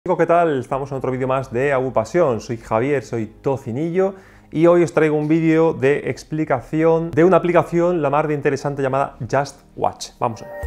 ¿Qué tal? Estamos en otro vídeo más de Agupasión. Soy Javier, soy tocinillo y hoy os traigo un vídeo de explicación de una aplicación la más de interesante llamada Just Watch. Vamos a ver.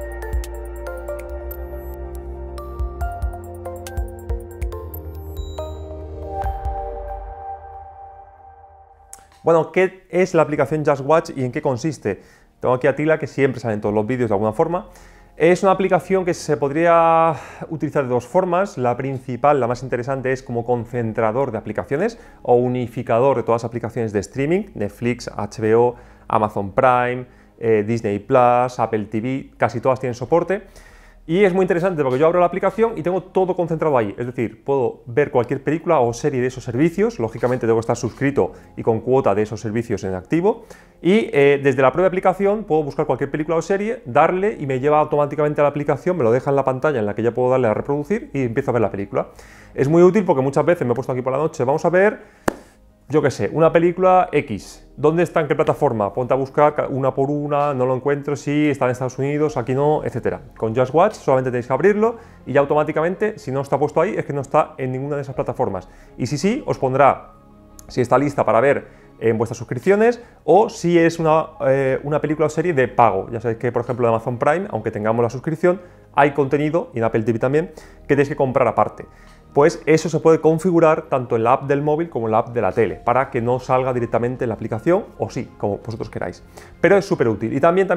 Bueno, ¿qué es la aplicación Just Watch y en qué consiste? Tengo aquí a Tila, que siempre sale en todos los vídeos de alguna forma. Es una aplicación que se podría utilizar de dos formas. La principal, la más interesante, es como concentrador de aplicaciones o unificador de todas las aplicaciones de streaming: Netflix, HBO, Amazon Prime, Disney Plus, Apple TV, casi todas tienen soporte. Y es muy interesante porque yo abro la aplicación y tengo todo concentrado ahí. Es decir, puedo ver cualquier película o serie de esos servicios. Lógicamente tengo que estar suscrito y con cuota de esos servicios en activo. Y desde la propia aplicación puedo buscar cualquier película o serie, darle y me lleva automáticamente a la aplicación, me lo deja en la pantalla en la que ya puedo darle a reproducir y empiezo a ver la película. Es muy útil porque muchas veces me he puesto aquí por la noche, vamos a ver, yo qué sé, una película X. ¿Dónde está? ¿En qué plataforma? Ponte a buscar una por una, no lo encuentro, sí, está en Estados Unidos, aquí no, etc. Con Just Watch solamente tenéis que abrirlo y ya automáticamente, si no está puesto ahí, es que no está en ninguna de esas plataformas. Y si sí, os pondrá si está lista para ver en vuestras suscripciones o si es una película o serie de pago. Ya sabéis que, por ejemplo, en Amazon Prime, aunque tengamos la suscripción, hay contenido, y en Apple TV también, que tenéis que comprar aparte. Pues eso se puede configurar tanto en la app del móvil como en la app de la tele, para que no salga directamente en la aplicación, o sí, como vosotros queráis. Pero es súper útil. Y también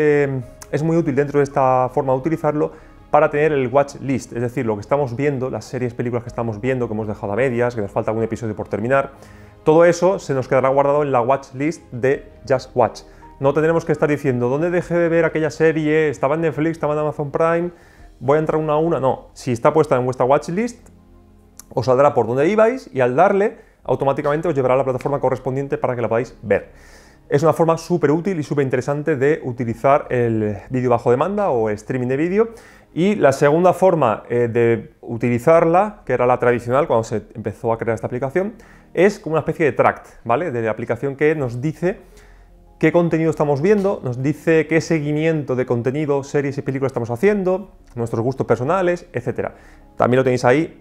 es muy útil dentro de esta forma de utilizarlo para tener el watch list, es decir, lo que estamos viendo, las series, películas que estamos viendo, que hemos dejado a medias, que nos falta algún episodio por terminar. Todo eso se nos quedará guardado en la watch list de Just Watch. No tendremos que estar diciendo, ¿dónde dejé de ver aquella serie? ¿Estaba en Netflix? ¿Estaba en Amazon Prime? ¿Voy a entrar una a una? No. Si está puesta en vuestra watch list, os saldrá por donde ibais y al darle, automáticamente os llevará a la plataforma correspondiente para que la podáis ver. Es una forma súper útil y súper interesante de utilizar el vídeo bajo demanda o el streaming de vídeo. Y la segunda forma de utilizarla, que era la tradicional cuando se empezó a crear esta aplicación, es como una especie de tract, ¿vale? De la aplicación que nos dice qué contenido estamos viendo, nos dice qué seguimiento de contenido, series y películas estamos haciendo, nuestros gustos personales, etc. También lo tenéis ahí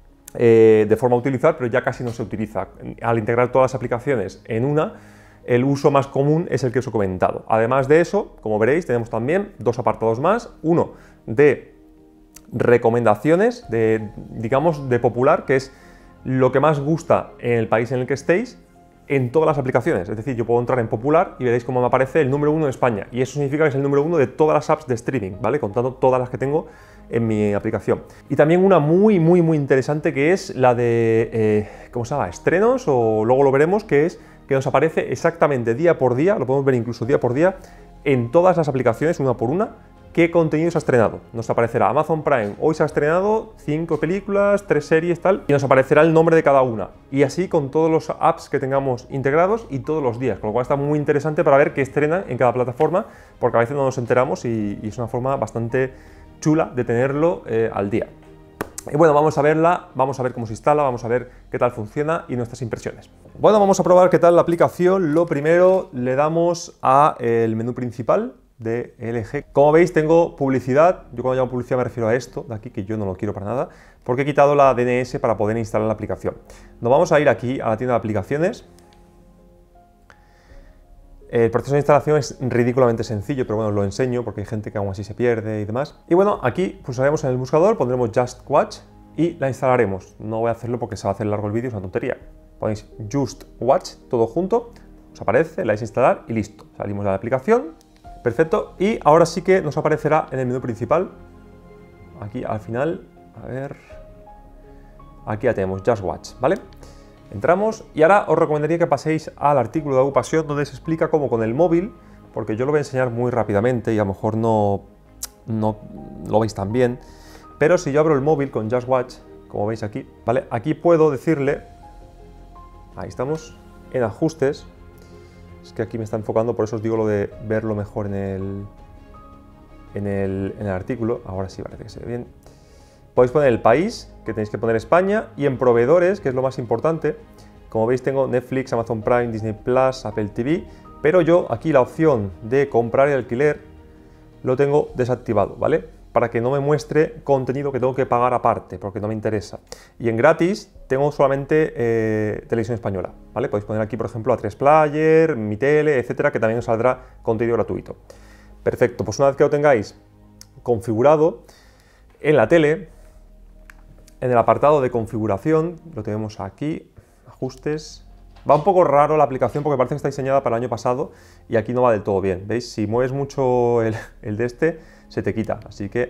de forma a utilizar, pero ya casi no se utiliza. Al integrar todas las aplicaciones en una, el uso más común es el que os he comentado. Además de eso, como veréis, tenemos también dos apartados más. Uno de recomendaciones, digamos, de popular, que es lo que más gusta en el país en el que estéis, en todas las aplicaciones. Es decir, yo puedo entrar en popular y veréis cómo me aparece el número 1 de España. Y eso significa que es el número 1 de todas las apps de streaming, ¿vale? Contando todas las que tengo en mi aplicación. Y también una muy interesante, que es la de, ¿cómo se llama? Estrenos, o luego lo veremos, que es que nos aparece exactamente día por día, lo podemos ver incluso día por día, en todas las aplicaciones, una por una, qué contenido se ha estrenado. Nos aparecerá Amazon Prime, hoy se ha estrenado 5 películas, 3 series, tal, y nos aparecerá el nombre de cada una. Y así con todos los apps que tengamos integrados y todos los días, con lo cual está muy interesante para ver qué estrenan en cada plataforma, porque a veces no nos enteramos y es una forma bastante chula de tenerlo al día. Y bueno, vamos a verla, vamos a ver cómo se instala, vamos a ver qué tal funciona y nuestras impresiones. Bueno, vamos a probar qué tal la aplicación. Lo primero, le damos a el menú principal de LG. Como veis, tengo publicidad. Yo cuando llamo publicidad me refiero a esto de aquí, que yo no lo quiero para nada, porque he quitado la DNS para poder instalar la aplicación. Nos vamos a ir aquí a la tienda de aplicaciones. El proceso de instalación es ridículamente sencillo, pero bueno, os lo enseño porque hay gente que aún así se pierde y demás. Y bueno, aquí pulsaremos en el buscador, pondremos Just Watch y la instalaremos. No voy a hacerlo porque se va a hacer largo el vídeo, es una tontería. Ponéis Just Watch, todo junto, os aparece, la vais a instalar y listo. Salimos de la aplicación, perfecto, y ahora sí que nos aparecerá en el menú principal, aquí al final, a ver, aquí ya tenemos Just Watch, ¿vale? Entramos y ahora os recomendaría que paséis al artículo de Agupasión donde se explica cómo con el móvil, porque yo lo voy a enseñar muy rápidamente y a lo mejor no lo veis tan bien, pero si yo abro el móvil con Just Watch, como veis aquí, ¿vale? Aquí puedo decirle, ahí estamos, en ajustes, es que aquí me está enfocando, por eso os digo lo de verlo mejor en el artículo, ahora sí parece que se ve bien. Podéis poner el país, que tenéis que poner España, y en proveedores, que es lo más importante, como veis tengo Netflix, Amazon Prime, Disney Plus, Apple TV, pero yo aquí la opción de comprar y alquiler lo tengo desactivado, ¿vale? para que no me muestre contenido que tengo que pagar aparte, porque no me interesa. Y en gratis tengo solamente televisión española, ¿vale? Podéis poner aquí, por ejemplo, A3 Player, Mi Tele, etcétera, que también os saldrá contenido gratuito. Perfecto, pues una vez que lo tengáis configurado, en la tele, en el apartado de configuración, lo tenemos aquí, ajustes. Va un poco raro la aplicación porque parece que está diseñada para el año pasado y aquí no va del todo bien. ¿Veis? Si mueves mucho el de este, se te quita. Así que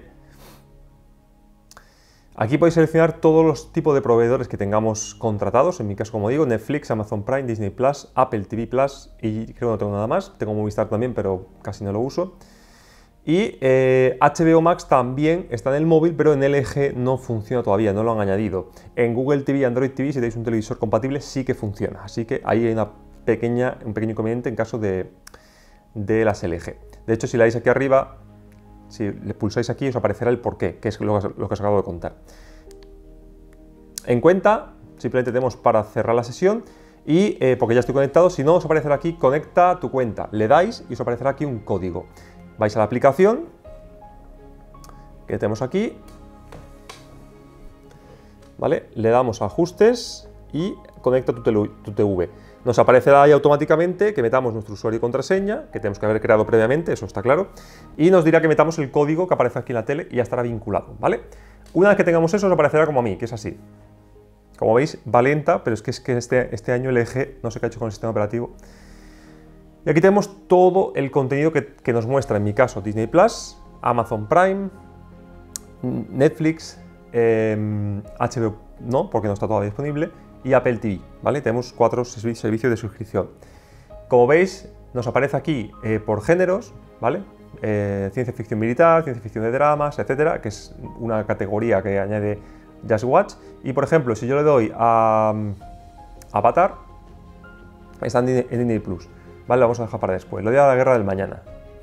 aquí podéis seleccionar todos los tipos de proveedores que tengamos contratados. En mi caso, como digo, Netflix, Amazon Prime, Disney Plus, Apple TV Plus y creo que no tengo nada más. Tengo Movistar también, pero casi no lo uso. Y HBO Max también está en el móvil, pero en LG no funciona todavía, no lo han añadido. En Google TV y Android TV, si tenéis un televisor compatible, sí que funciona. Así que ahí hay un pequeño inconveniente en caso de las LG. De hecho, si le dais aquí arriba, si le pulsáis aquí, os aparecerá el porqué, que es lo que os acabo de contar. En cuenta, simplemente tenemos para cerrar la sesión y porque ya estoy conectado, si no, os aparecerá aquí, conecta tu cuenta. Le dais y os aparecerá aquí un código. Vais a la aplicación que tenemos aquí, ¿vale? Le damos a ajustes y conecta tu TV. Nos aparecerá ahí automáticamente que metamos nuestro usuario y contraseña, que tenemos que haber creado previamente, eso está claro, y nos dirá que metamos el código que aparece aquí en la tele y ya estará vinculado, ¿vale? Una vez que tengamos eso, os aparecerá como a mí, que es así. Como veis, va lenta, pero es que este año el LG no sé qué ha hecho con el sistema operativo. Y aquí tenemos todo el contenido que nos muestra, en mi caso, Disney Plus, Amazon Prime, Netflix, HBO no, porque no está todavía disponible, y Apple TV, ¿vale? Tenemos 4 servicios de suscripción. Como veis, nos aparece aquí por géneros, ¿vale? Ciencia ficción militar, ciencia ficción de dramas, etcétera, que es una categoría que añade Just Watch. Y, por ejemplo, si yo le doy a Avatar, está en Disney Plus. Vale, lo vamos a dejar para después. Le doy a La Guerra del Mañana.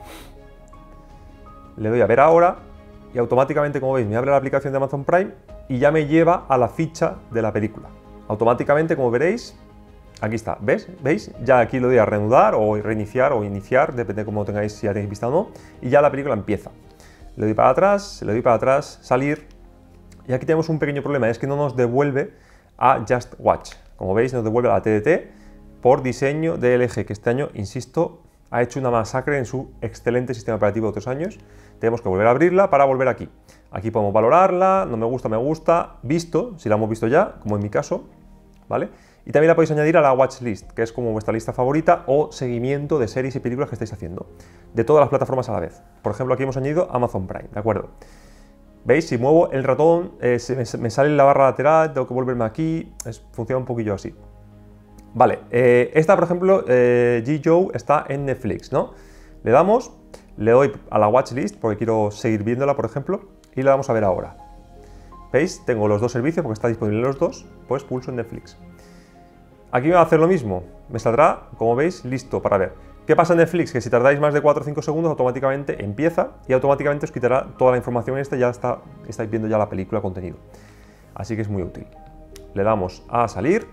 Le doy a ver ahora y automáticamente, como veis, me abre la aplicación de Amazon Prime y ya me lleva a la ficha de la película. Automáticamente, como veréis, aquí está. ¿Veis? Ya aquí le doy a reanudar o reiniciar o iniciar, depende de cómo tengáis, si ya tenéis vista o no, y ya la película empieza. Le doy para atrás, salir, y aquí tenemos un pequeño problema, es que no nos devuelve a Just Watch. Como veis, nos devuelve a la TDT, por diseño de LG, que este año, insisto, ha hecho una masacre en su excelente sistema operativo de otros años. Tenemos que volver a abrirla para volver aquí. Aquí podemos valorarla, no me gusta, me gusta, visto, si la hemos visto ya, como en mi caso, ¿vale? Y también la podéis añadir a la watchlist, que es como vuestra lista favorita o seguimiento de series y películas que estáis haciendo, de todas las plataformas a la vez. Por ejemplo, aquí hemos añadido Amazon Prime, ¿de acuerdo? ¿Veis? Si muevo el ratón, me sale en la barra lateral, tengo que volverme aquí, funciona un poquillo así. Vale, esta, por ejemplo, G-Joe está en Netflix, ¿no? Le damos, le doy a la watchlist porque quiero seguir viéndola, por ejemplo, y le damos a ver ahora. ¿Veis? Tengo los dos servicios porque está disponible los dos, pues pulso en Netflix. Aquí me va a hacer lo mismo, me saldrá, como veis, listo para ver. ¿Qué pasa en Netflix? Que si tardáis más de 4 o 5 segundos, automáticamente empieza y automáticamente os quitará toda la información esta, ya estáis viendo ya la película, contenido. Así que es muy útil. Le damos a salir.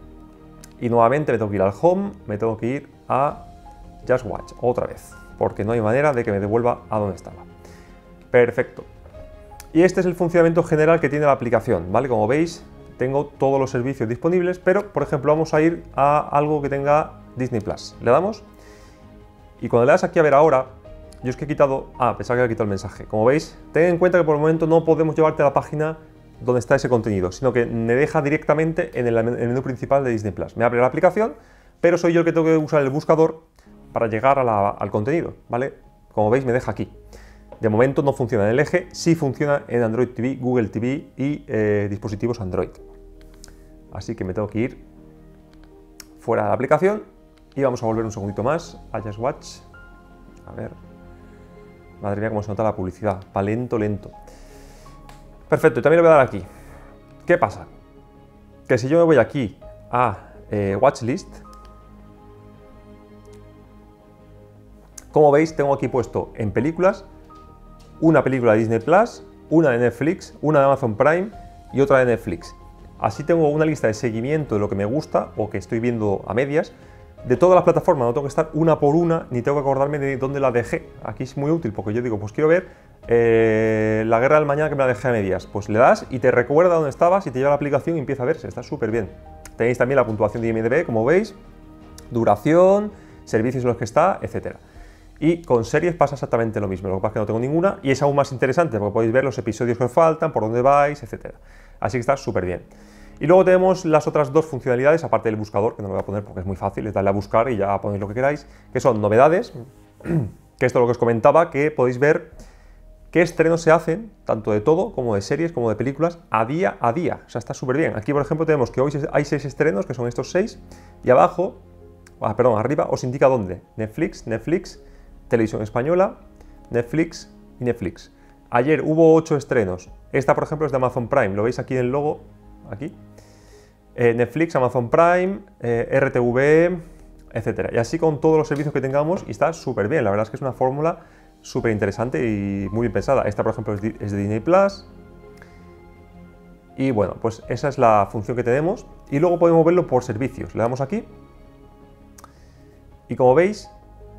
Y nuevamente me tengo que ir al Home, me tengo que ir a Just Watch otra vez, porque no hay manera de que me devuelva a donde estaba. Perfecto. Y este es el funcionamiento general que tiene la aplicación, ¿vale? Como veis, tengo todos los servicios disponibles, pero, por ejemplo, vamos a ir a algo que tenga Disney Plus. Le damos, y cuando le das aquí a ver ahora, yo es que he quitado... pensaba que había quitado el mensaje. Como veis, ten en cuenta que por el momento no podemos llevarte a la página donde está ese contenido, sino que me deja directamente en el menú principal de Disney Plus. Me abre la aplicación, pero soy yo el que tengo que usar el buscador para llegar al contenido, ¿vale? Como veis, me deja aquí. De momento no funciona en LG, sí funciona en Android TV, Google TV y dispositivos Android. Así que me tengo que ir fuera de la aplicación y vamos a volver un segundito más a Just Watch. A ver. Madre mía, cómo se nota la publicidad. Va lento, lento. Perfecto, y también le voy a dar aquí. ¿Qué pasa? Que si yo me voy aquí a Watchlist, como veis, tengo aquí puesto en películas una película de Disney Plus, una de Netflix, una de Amazon Prime y otra de Netflix. Así tengo una lista de seguimiento de lo que me gusta o que estoy viendo a medias de todas las plataformas. No tengo que estar una por una ni tengo que acordarme de dónde la dejé. Aquí es muy útil porque yo digo, pues quiero ver La guerra del mañana que me la dejé a medias. Pues le das y te recuerda dónde estabas y te lleva a la aplicación y empieza a verse. Está súper bien. Tenéis también la puntuación de IMDb, como veis, duración, servicios en los que está, etc. Y con series pasa exactamente lo mismo, lo que pasa es que no tengo ninguna y es aún más interesante porque podéis ver los episodios que os faltan, por dónde vais, etc. Así que está súper bien. Y luego tenemos las otras dos funcionalidades, aparte del buscador, que no lo voy a poner porque es muy fácil, es darle a buscar y ya ponéis lo que queráis, que son novedades, que esto es lo que os comentaba, que podéis ver qué estrenos se hacen, tanto de todo, como de series, como de películas, a día. O sea, está súper bien. Aquí, por ejemplo, tenemos que hoy hay 6 estrenos, que son estos 6, y abajo, arriba, os indica dónde. Netflix, Televisión Española, Netflix y Netflix. Ayer hubo 8 estrenos. Esta, por ejemplo, es de Amazon Prime. ¿Lo veis aquí en el logo? Aquí. Netflix, Amazon Prime, RTV, etc. Y así con todos los servicios que tengamos y está súper bien. La verdad es que es una fórmula súper interesante y muy bien pensada. Esta, por ejemplo, es de Disney Plus. Y bueno, pues esa es la función que tenemos. Y luego podemos verlo por servicios. Le damos aquí. Y como veis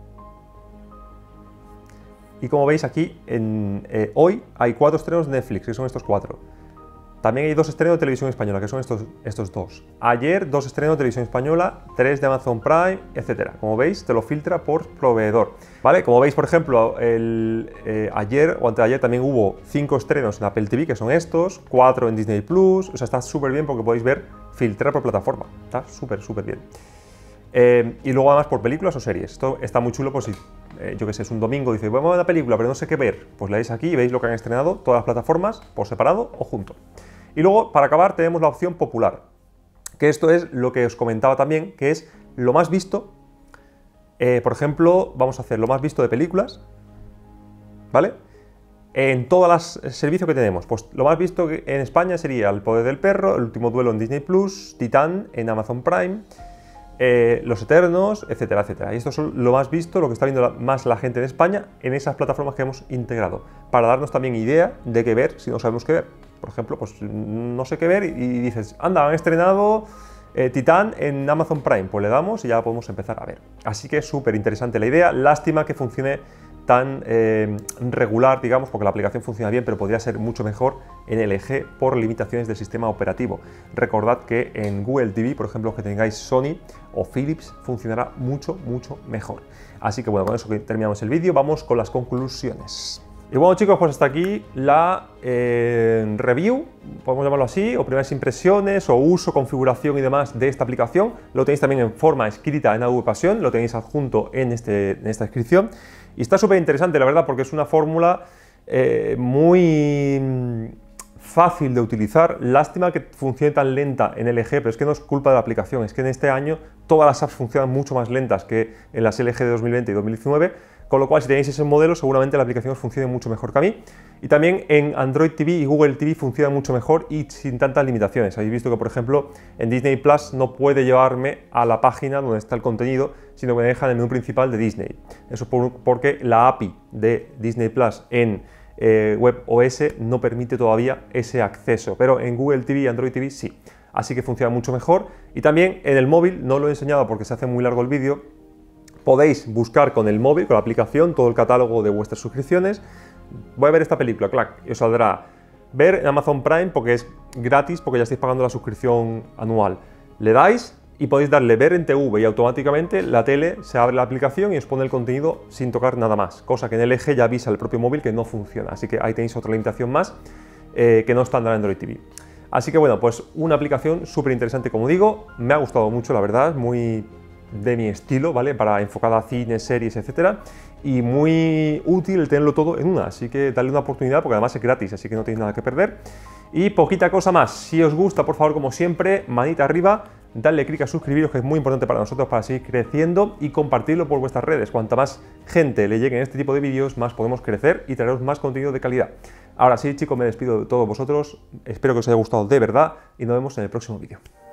aquí, hoy hay 4 estrenos de Netflix, que son estos 4. También hay 2 estrenos de Televisión Española, que son estos 2. Ayer 2 estrenos de Televisión Española, 3 de Amazon Prime, etc. Como veis, te lo filtra por proveedor. ¿Vale? Como veis, por ejemplo, ayer o antes de ayer también hubo 5 estrenos en Apple TV, que son estos, 4 en Disney Plus. O sea, está súper bien porque podéis ver, filtrar por plataforma. Está súper bien. Y luego además por películas o series. Esto está muy chulo por si, yo que sé, es un domingo, dice, vamos a ver una película, pero no sé qué ver. Pues le dais aquí y veis lo que han estrenado, todas las plataformas, por separado o junto. Y luego, para acabar, tenemos la opción popular, que esto es lo que os comentaba también, que es lo más visto. Por ejemplo, vamos a hacer lo más visto de películas, ¿vale? En todos los servicios que tenemos, pues lo más visto en España sería El Poder del Perro, El Último Duelo en Disney Plus, Titán en Amazon Prime, Los Eternos, etcétera. Y esto es lo más visto, lo que está viendo más la gente en España en esas plataformas que hemos integrado, para darnos también idea de qué ver si no sabemos qué ver. Por ejemplo, pues no sé qué ver y dices, anda, han estrenado Titán en Amazon Prime, pues le damos y ya podemos empezar a ver. Así que es súper interesante la idea, lástima que funcione tan regular, digamos, porque la aplicación funciona bien, pero podría ser mucho mejor en LG por limitaciones del sistema operativo. Recordad que en Google TV, por ejemplo, que tengáis Sony o Philips, funcionará mucho mejor. Así que bueno, con eso que terminamos el vídeo, vamos con las conclusiones. Y bueno, chicos, pues hasta aquí la review, podemos llamarlo así, o primeras impresiones, o uso, configuración y demás de esta aplicación. Lo tenéis también en forma escrita en Adobe Passion, lo tenéis adjunto en esta descripción. Y está súper interesante, la verdad, porque es una fórmula muy fácil de utilizar. Lástima que funcione tan lenta en LG, pero es que no es culpa de la aplicación, es que en este año todas las apps funcionan mucho más lentas que en las LG de 2020 y 2019. Con lo cual, si tenéis ese modelo, seguramente la aplicación os funcione mucho mejor que a mí. Y también en Android TV y Google TV funciona mucho mejor y sin tantas limitaciones. Habéis visto que, por ejemplo, en Disney Plus no puede llevarme a la página donde está el contenido, sino que me deja en el menú principal de Disney. Eso porque la API de Disney Plus en WebOS no permite todavía ese acceso, pero en Google TV y Android TV sí. Así que funciona mucho mejor. Y también en el móvil, no lo he enseñado porque se hace muy largo el vídeo, podéis buscar con el móvil, con la aplicación, todo el catálogo de vuestras suscripciones. Voy a ver esta película, clac, y os saldrá ver en Amazon Prime porque es gratis, porque ya estáis pagando la suscripción anual. Le dais y podéis darle ver en TV y automáticamente la tele se abre la aplicación y os pone el contenido sin tocar nada más, cosa que en LG ya avisa el propio móvil que no funciona. Así que ahí tenéis otra limitación más que no está en Android TV. Así que bueno, pues una aplicación súper interesante, como digo, me ha gustado mucho, la verdad, muy de mi estilo, ¿vale? Para enfocada a cines, series, etcétera, y muy útil el tenerlo todo en una, así que dale una oportunidad porque además es gratis, así que no tenéis nada que perder. Y poquita cosa más, si os gusta, por favor, como siempre, manita arriba, dadle clic a suscribiros, que es muy importante para nosotros para seguir creciendo, y compartirlo por vuestras redes. Cuanta más gente le lleguen este tipo de vídeos, más podemos crecer y traeros más contenido de calidad. Ahora sí, chicos, me despido de todos vosotros, espero que os haya gustado de verdad y nos vemos en el próximo vídeo.